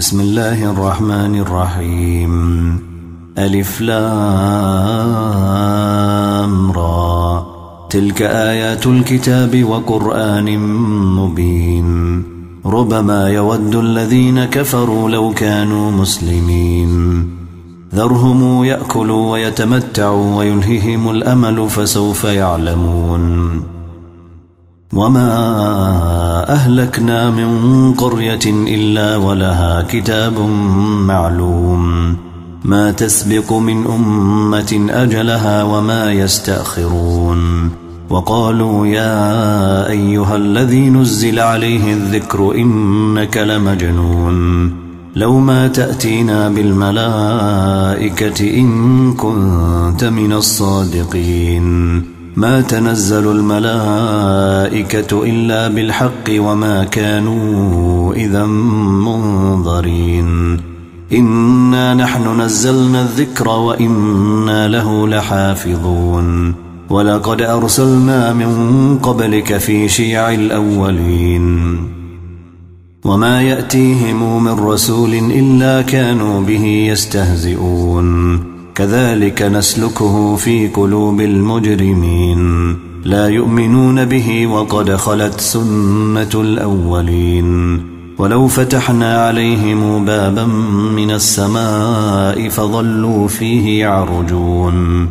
بسم الله الرحمن الرحيم. ألف لام را. تلك آيات الكتاب وقرآن مبين. ربما يود الذين كفروا لو كانوا مسلمين. ذرهم يأكلوا ويتمتعوا ويلههم الأمل فسوف يعلمون. وما أهلكنا من قرية إلا ولها كتاب معلوم ما تسبق من أمة أجلها وما يستأخرون. وقالوا يا أيها الذي نزل عليه الذكر إنك لمجنون لو ما تأتينا بالملائكة إن كنت من الصادقين. ما تنزل الملائكة إلا بالحق وما كانوا إذا منظرين. إنا نحن نزلنا الذكر وإنا له لحافظون. ولقد أرسلنا من قبلك في شيع الأولين وما يأتيهم من رسول إلا كانوا به يستهزئون. كذلك نسلكه في قلوب المجرمين لا يؤمنون به وقد خلت سنة الأولين. ولو فتحنا عليهم بابا من السماء فظلوا فيه يعرجون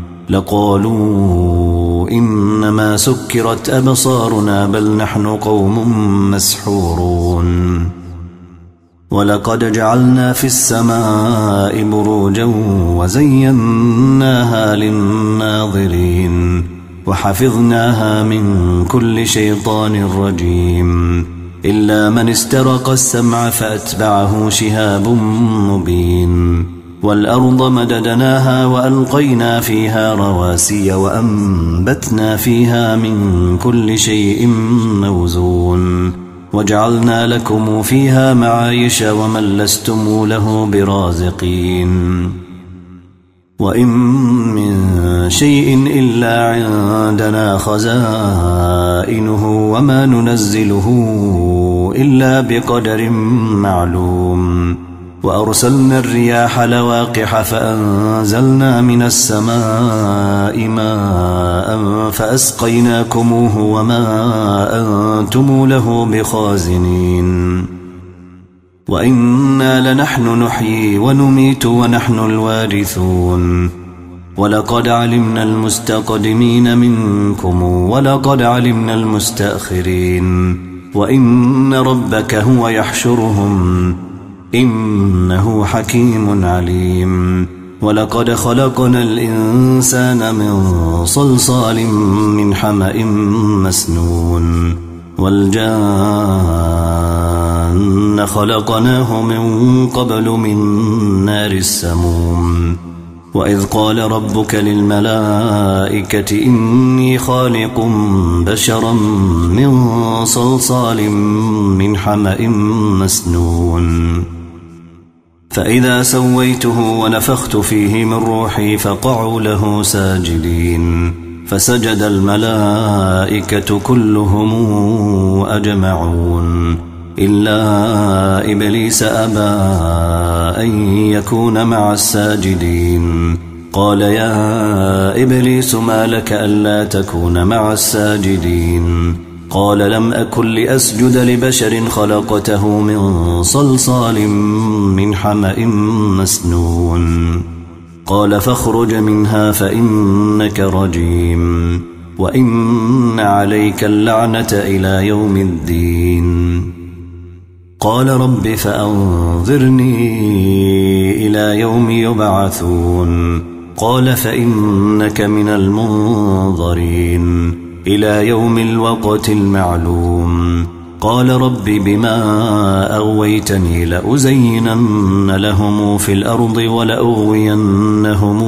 لقالوا إنما سكرت أبصارنا بل نحن قوم مسحورون. ولقد جعلنا في السماء بروجا وزيناها للناظرين وحفظناها من كل شيطان رجيم إلا من استرق السمع فأتبعه شهاب مبين. والأرض مددناها وألقينا فيها رواسي وأنبتنا فيها من كل شيء موزون وجعلنا لكم فيها معايش ومن لستم له برازقين. وإن من شيء إلا عندنا خزائنه وما ننزله إلا بقدر معلوم. وأرسلنا الرياح لواقح فأنزلنا من السماء ماء فأسقيناكموه وما أنتم له بخازنين. وإنا لنحن نحيي ونميت ونحن الوارثون. ولقد علمنا المستقدمين منكم ولقد علمنا المستأخرين. وإن ربك هو يحشرهم إنه حكيم عليم. ولقد خلقنا الإنسان من صلصال من حمأ مسنون. والجان خلقناه من قبل من نار السموم. وإذ قال ربك للملائكة إني خالق بشرا من صلصال من حمأ مسنون. فإذا سويته ونفخت فيه من روحي فقعوا له ساجدين. فسجد الملائكة كلهم أجمعون إلا إبليس أبى أن يكون مع الساجدين. قال يا إبليس ما لك ألا تكون مع الساجدين؟ قال لم أكن لأسجد لبشر خلقته من صلصال من حمأ مسنون. قال فاخرج منها فإنك رجيم وإن عليك اللعنة إلى يوم الدين. قال رب فأنظرني إلى يوم يبعثون. قال فإنك من المنظرين إلى يوم الوقت المعلوم. قال رب بما أغويتني لأزينن لهم في الأرض ولأغوينهم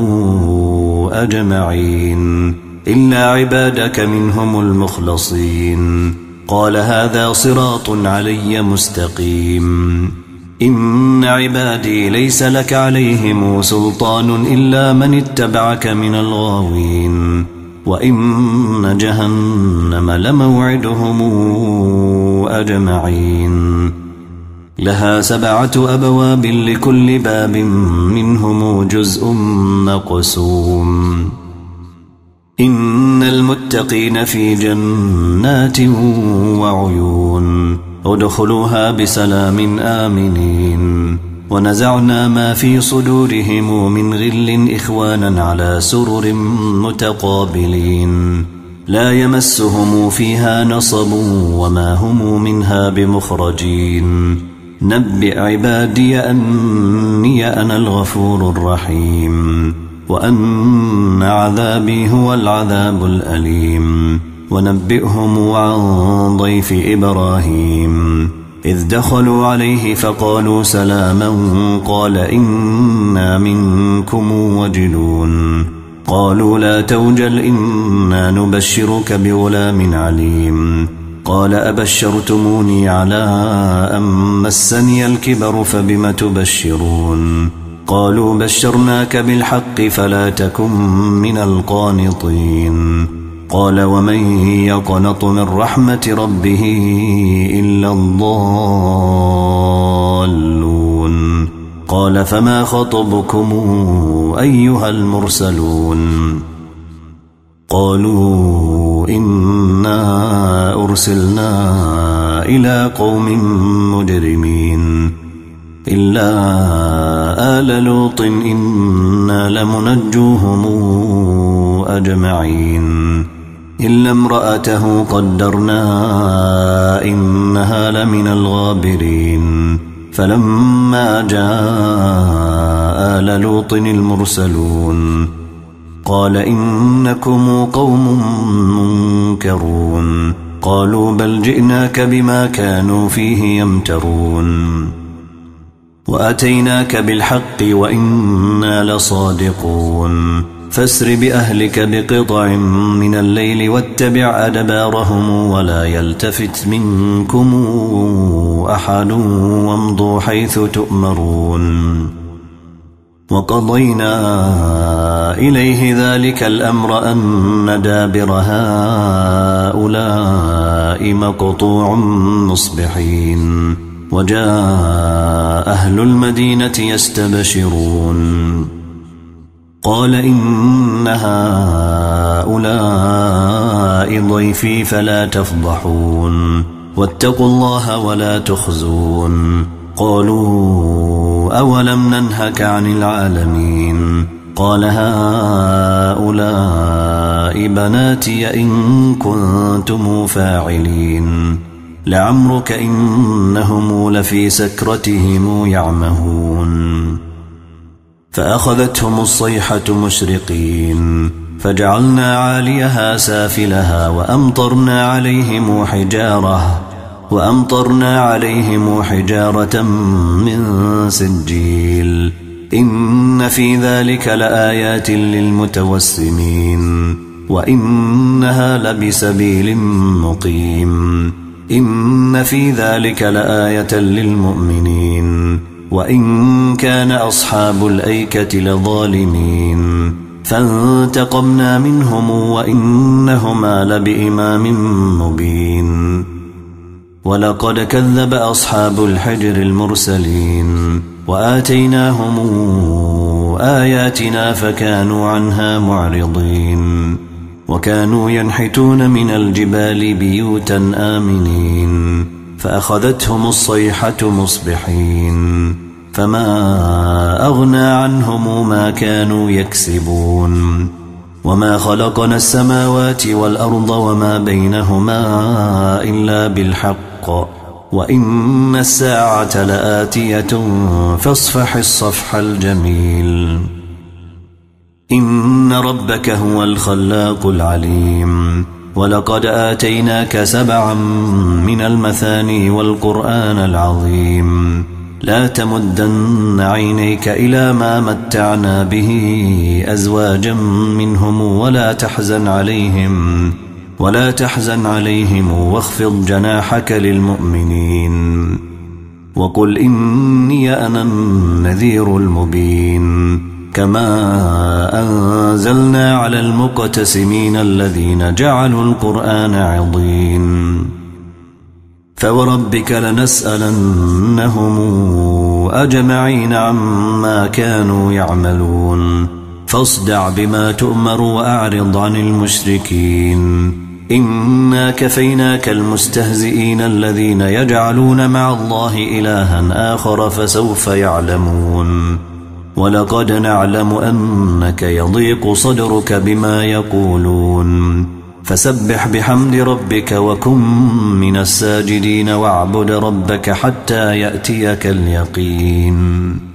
أجمعين إلا عبادك منهم المخلصين. قال هذا صراط علي مستقيم. إن عبادي ليس لك عليهم سلطان إلا من اتبعك من الغاوين. وإن جهنم لموعدهم أجمعين لها 7 أبواب لكل باب منهم جزء مقسوم إن المتقين في جنات وعيون ادخلوها بسلام آمنين ونزعنا ما في صدورهم من غل إخوانا على سرر متقابلين لا يمسهم فيها نصب وما هم منها بمخرجين نبئ عبادي أني أنا الغفور الرحيم وأن عذابي هو العذاب الأليم ونبئهم عن ضيف إبراهيم إذ دخلوا عليه فقالوا سلاما قال إنا منكم وجلون قالوا لا توجل إنا نبشرك بغلام عليم قال أبشرتموني على أن مسني الكبر فبم تبشرون قالوا بشرناك بالحق فلا تكن من القانطين قال ومن يقنط من رحمة ربه إلا الضالون قال فما خطبكم أيها المرسلون قالوا إنا أرسلنا إلى قوم مجرمين إلا آل لوط إنا لمنجوهم أجمعين إلا امرأته قدرنا إنها لمن الغابرين فلما جاء آل لوط المرسلون قال إنكم قوم منكرون قالوا بل جئناك بما كانوا فيه يمترون وأتيناك بالحق وإنا لصادقون فاسر بأهلك بقطع من الليل واتبع أدبارهم ولا يلتفت منكم أحد وامضوا حيث تؤمرون وقضينا إليه ذلك الأمر أن دابر هؤلاء مقطوع مصبحين وجاء أهل المدينة يستبشرون قال إن هؤلاء ضيفي فلا تفضحون واتقوا الله ولا تخزون قالوا أولم ننهك عن العالمين قال هؤلاء بناتي إن كنتم فاعلين لعمرك إنهم لفي سكرتهم يعمهون فأخذتهم الصيحة مشرقين فجعلنا عاليها سافلها وأمطرنا عليهم حجارة من سجيل إن في ذلك لآيات للمتوسمين وإنها لبسبيل مقيم إن في ذلك لآية للمؤمنين وإن كان أصحاب الأيكة لظالمين فانتقمنا منهم وإنهما لبإمام مبين ولقد كذب أصحاب الحجر المرسلين وآتيناهم آياتنا فكانوا عنها معرضين وكانوا ينحتون من الجبال بيوتا آمنين فأخذتهم الصيحة مصبحين فما أغنى عنهم ما كانوا يكسبون وما خلقنا السماوات والأرض وما بينهما إلا بالحق وإن الساعة لآتية فاصفح الصفح الجميل إن ربك هو الخلاق العليم ولقد آتيناك 7 من المثاني والقرآن العظيم لا تمدن عينيك إلى ما متعنا به أزواجا منهم ولا تحزن عليهم واخفض جناحك للمؤمنين وقل إني أنا النذير المبين كما أنزلنا على المقتسمين الذين جعلوا القرآن عضين فوربك لنسألنهم أجمعين عما كانوا يعملون فاصدع بما تؤمر وأعرض عن المشركين إنا كفيناك المستهزئين الذين يجعلون مع الله إلها آخر فسوف يعلمون ولقد نعلم أنك يضيق صدرك بما يقولون فسبح بحمد ربك وكن من الساجدين واعبد ربك حتى يأتيك اليقين